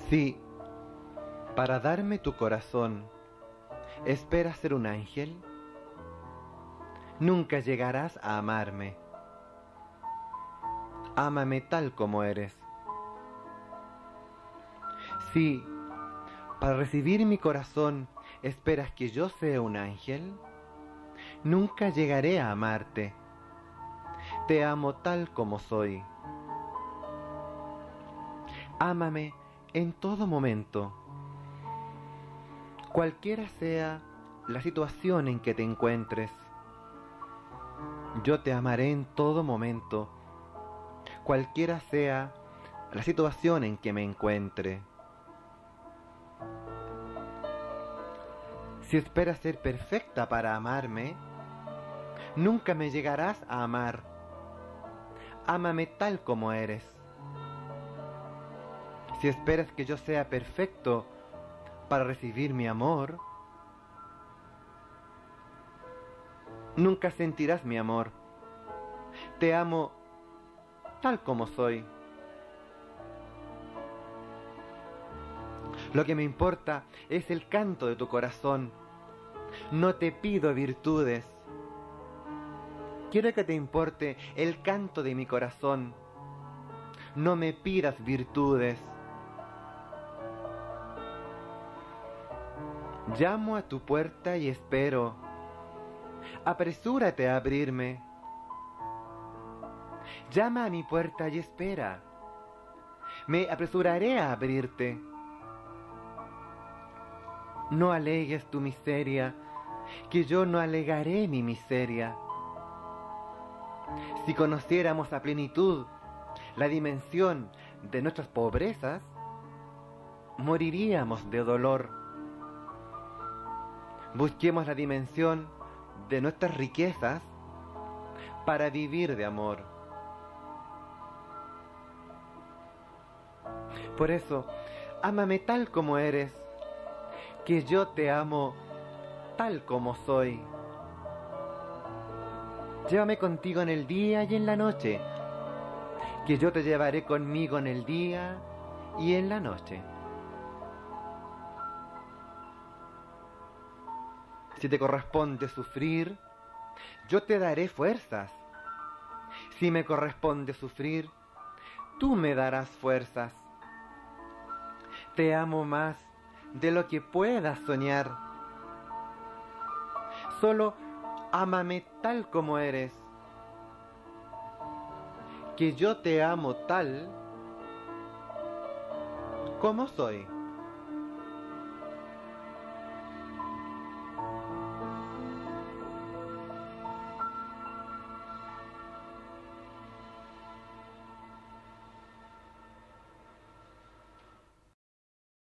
Si, para darme tu corazón, esperas ser un ángel, nunca llegarás a amarme. Ámame tal como eres. Si, para recibir mi corazón, esperas que yo sea un ángel, nunca llegaré a amarte. Te amo tal como soy. Ámame en todo momento, cualquiera sea la situación en que te encuentres. Yo te amaré en todo momento, cualquiera sea la situación en que me encuentre. Si esperas ser perfecta para amarme, nunca me llegarás a amar. Ámame tal como eres. Si esperas que yo sea perfecto para recibir mi amor, nunca sentirás mi amor. Te amo tal como soy. Lo que me importa es el canto de tu corazón. No te pido virtudes. Quiero que te importe el canto de mi corazón. No me pidas virtudes. Llamo a tu puerta y espero. Apresúrate a abrirme. Llama a mi puerta y espera. Me apresuraré a abrirte. No alegues tu miseria, que yo no alegaré mi miseria. Si conociéramos a plenitud la dimensión de nuestras pobrezas, moriríamos de dolor. Busquemos la dimensión de nuestras riquezas para vivir de amor. Por eso, ámame tal como eres, que yo te amo tal como soy. Llévame contigo en el día y en la noche, que yo te llevaré conmigo en el día y en la noche. Si te corresponde sufrir, yo te daré fuerzas. Si me corresponde sufrir, tú me darás fuerzas. Te amo más de lo que puedas soñar. Solo ámame tal como eres, que yo te amo tal como soy.